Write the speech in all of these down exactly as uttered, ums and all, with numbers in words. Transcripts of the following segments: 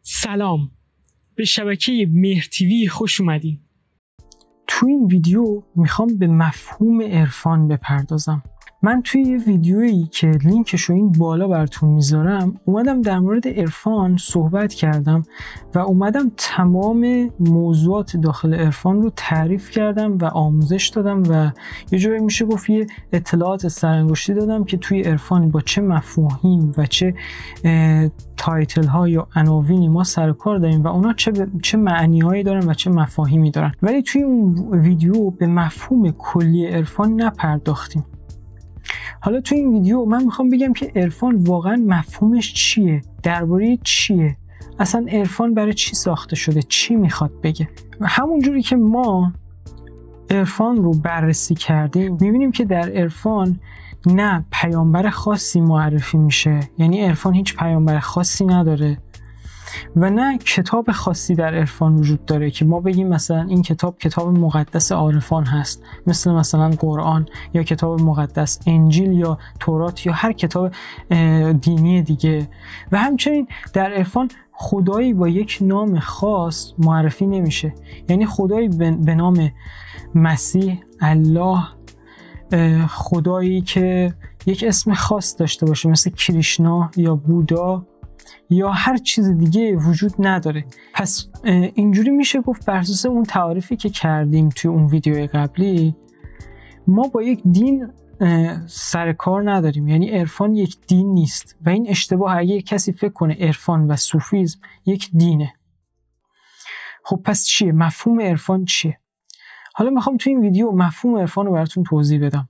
سلام، به شبکه مهر تیوی خوش اومدین. تو این ویدیو میخوام به مفهوم عرفان بپردازم. من توی یه ویدیویی که لینکشو این بالا براتون میذارم اومدم در مورد عرفان صحبت کردم و اومدم تمام موضوعات داخل عرفان رو تعریف کردم و آموزش دادم و یه جوری میشه گفت یه اطلاعات سرانگشتی دادم که توی عرفان با چه مفاهیم و چه تایتل ها یا عناوینی ما سر کار داریم و اونا چه ب... چه معنی هایی دارن و چه مفاهیمی دارن، ولی توی اون ویدیو به مفهوم کلی عرفان نپرداختیم. حالا تو این ویدیو من میخوام بگم که عرفان واقعا مفهومش چیه، درباره چیه، اصلا عرفان برای چی ساخته شده، چی میخواد بگه. و همون جوری که ما عرفان رو بررسی کردیم میبینیم که در عرفان نه پیامبر خاصی معرفی میشه، یعنی عرفان هیچ پیامبر خاصی نداره و نه کتاب خاصی در عرفان وجود داره که ما بگیم مثلا این کتاب کتاب مقدس عارفان هست، مثل مثلا قرآن یا کتاب مقدس انجیل یا تورات یا هر کتاب دینی دیگه. و همچنین در عرفان خدایی با یک نام خاص معرفی نمیشه، یعنی خدایی به نام مسیح، الله، خدایی که یک اسم خاص داشته باشه مثل کریشنا یا بودا یا هر چیز دیگه وجود نداره. پس اینجوری میشه گفت بر اساس اون تعریفی که کردیم توی اون ویدیو قبلی ما با یک دین سر کار نداریم، یعنی عرفان یک دین نیست و این اشتباه اگه کسی فکر کنه عرفان و صوفیسم یک دینه. خب پس چیه؟ مفهوم عرفان چیه؟ حالا میخوام توی این ویدیو مفهوم عرفان رو براتون توضیح بدم.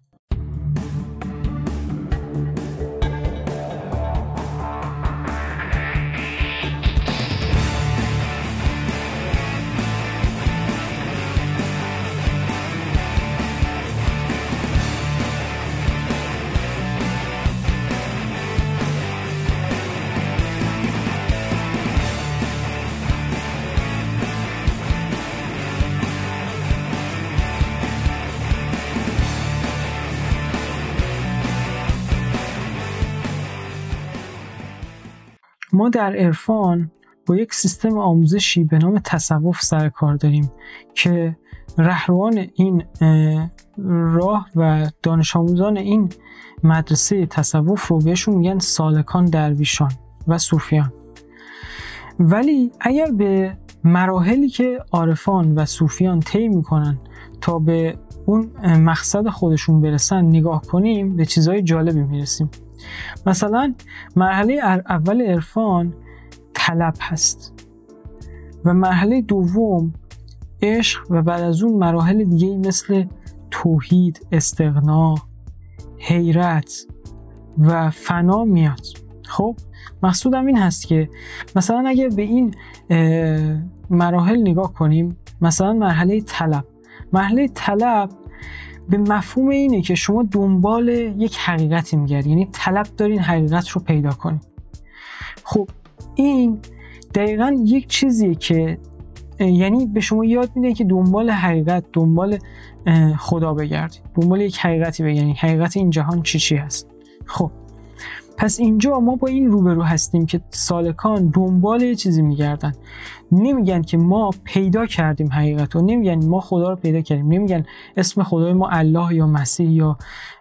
ما در عرفان با یک سیستم آموزشی به نام تصوف سر کار داریم که رهروان این راه و دانش آموزان این مدرسه تصوف رو بهشون میگن سالکان، درویشان و صوفیان. ولی اگر به مراحلی که عارفان و صوفیان طی میکنن تا به اون مقصد خودشون برسن نگاه کنیم به چیزهای جالبی میرسیم. مثلا مرحله اول عرفان طلب هست و مرحله دوم عشق و بعد از اون مراحل دیگه مثل توحید، استغنا، حیرت و فنا میاد. خب مقصودم این هست که مثلا اگه به این مراحل نگاه کنیم، مثلا مرحله طلب مرحله طلب به مفهوم اینه که شما دنبال یک حقیقتی میگردید، یعنی طلب دارین حقیقت رو پیدا کنید. خب این دقیقاً یک چیزیه که یعنی به شما یاد میده که دنبال حقیقت، دنبال خدا بگردید، دنبال یک حقیقتی بگردید، حقیقت این جهان چی چی هست. خب پس اینجا ما با این روبرو هستیم که سالکان دنبال یه چیزی میگردن، نمیگن که ما پیدا کردیم حقیقت رو، نمیگن ما خدا رو پیدا کردیم، نمیگن اسم خدای ما الله یا مسیح یا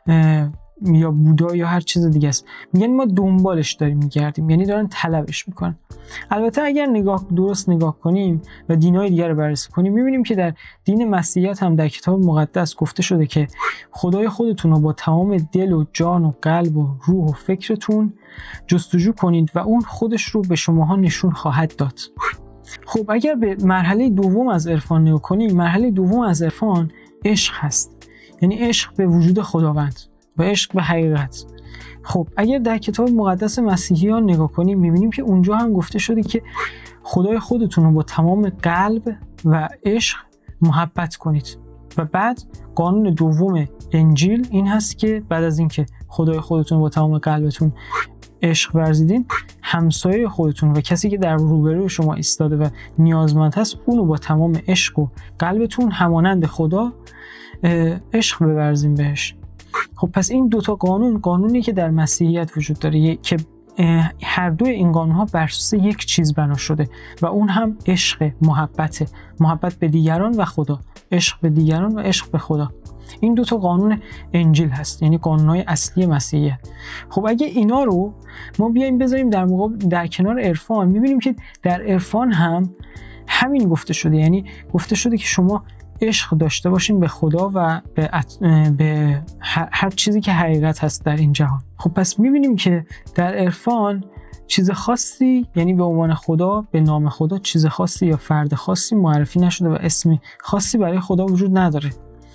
یا بودا یا هر چیز دیگه است، میگن ما دنبالش داریم میگردیم، یعنی دارن طلبش میکنن. البته اگر نگاه درست نگاه کنیم و دینای دیگر رو بررسی کنیم میبینیم که در دین مسیحیت هم در کتاب مقدس گفته شده که خدای خودتون رو با تمام دل و جان و قلب و روح و فکرتون جستجو کنید و اون خودش رو به شماها نشون خواهد داد. خب اگر به مرحله دوم از عرفان نگاه کنیم، مرحله دوم از عرفان عشق هست، یعنی عشق به وجود خداوند و عشق به حقیقت. خب اگر در کتاب مقدس مسیحیان نگاه کنیم میبینیم که اونجا هم گفته شده که خدای خودتون رو با تمام قلب و عشق محبت کنید و بعد قانون دوم انجیل این هست که بعد از اینکه خدای خودتون رو با تمام قلبتون عشق ورزیدین، همسایه خودتون و کسی که در روبروی شما ایستاده و نیازمند هست اونو با تمام عشق و قلبتون همانند خدا عشق بورزین بهش. خب پس این دوتا قانون قانونی که در مسیحیت وجود داره که هر دوی این قانون‌ها بر اساس یک چیز بنا شده و اون هم عشق، محبت، محبت به دیگران و خدا، عشق به دیگران و عشق به خدا. این دو تا قانون انجیل هست، یعنی قانون‌های اصلی مسیحیت. خب اگه اینا رو ما بیایم بذاریم در مقابل در کنار عرفان، می‌بینیم که در عرفان هم همین گفته شده، یعنی گفته شده که شما عشق داشته باشین به خدا و به, ات... به هر چیزی که حقیقت هست در این جهان. خب پس می‌بینیم که در عرفان چیز خاصی، یعنی به عنوان خدا، به نام خدا چیز خاصی یا فرد خاصی معرفی نشده و اسمی خاصی برای خدا وجود نداره،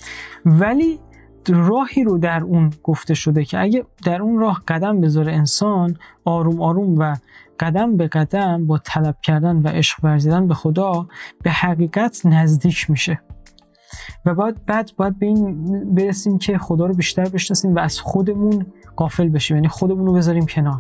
ولی راهی رو در اون گفته شده که اگه در اون راه قدم بذاره انسان، آروم آروم و قدم به قدم با طلب کردن و عشق ورزیدن به خدا به حقیقت نزدیک میشه و بعد بعد باید به این برسیم که خدا رو بیشتر بشناسیم و از خودمون غافل بشیم، یعنی خودمون رو بذاریم کنار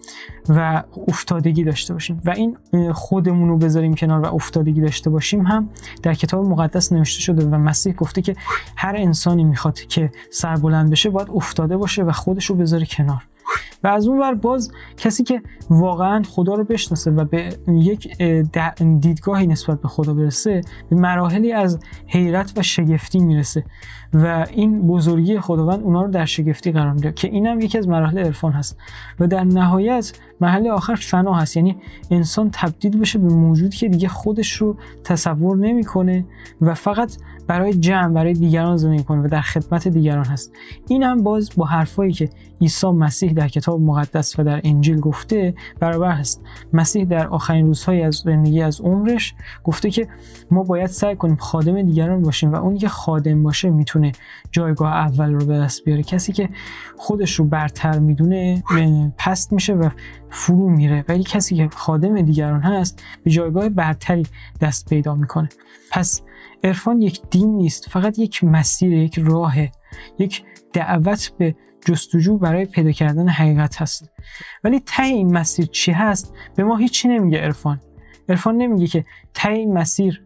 و افتادگی داشته باشیم. و این خودمون رو بذاریم کنار و افتادگی داشته باشیم هم در کتاب مقدس نوشته شده و مسیح گفته که هر انسانی میخواد که سربلند بشه باید افتاده باشه و خودش رو بذاره کنار. و از اون ور باز کسی که واقعا خدا رو بشناسه و به یک دیدگاهی نسبت به خدا برسه، به مراحلی از حیرت و شگفتی میرسه و این بزرگی خداوند اونا رو در شگفتی قرار میده که اینم یکی از مراحل عرفان هست. و در نهایت مرحله آخر فنا هست، یعنی انسان تبدیل بشه به موجودی که دیگه خودش رو تصور نمیکنه و فقط برای جمع، برای دیگران زندگی کنه و در خدمت دیگران هست. این هم باز با حرفایی که عیسی مسیح در کتاب مقدس و در انجیل گفته برابر هست. مسیح در آخرین روزهای از زندگی از عمرش گفته که ما باید سعی کنیم خادم دیگران باشیم و اونی که خادم باشه میتونه جایگاه اول رو به دست بیاره. کسی که خودش رو برتر میدونه پست میشه و فرو میره، ولی کسی که خادم دیگران هست به جایگاه برتری دست پیدا میکنه. پس عرفان یک دین نیست، فقط یک مسیر، یک راه، یک دعوت به جستجو برای پیدا کردن حقیقت هست. ولی ته این مسیر چی هست به ما هیچی نمیگه. عرفان عرفان نمیگه که ته این مسیر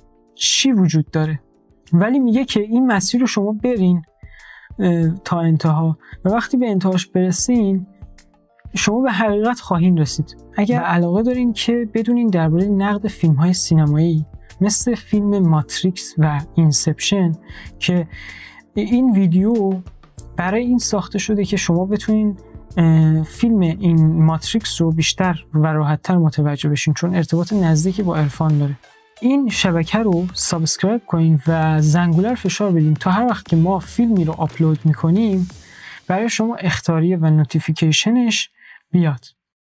چی وجود داره، ولی میگه که این مسیر رو شما برین تا انتها و وقتی به انتهاش برسین شما به حقیقت خواهید رسید. اگر علاقه دارین که بدونین درباره نقد فیلم‌های سینمایی مثل فیلم ماتریکس و اینسپشن، که این ویدیو برای این ساخته شده که شما بتونین فیلم این ماتریکس رو بیشتر و راحت‌تر متوجه بشین، چون ارتباط نزدیکی با عرفان داره. این شبکه رو سابسکرایب کنین و زنگوله رو فشار بدین تا هر وقت که ما فیلمی رو آپلود میکنیم برای شما اخطاریه و نوتیفیکیشنش بیاد.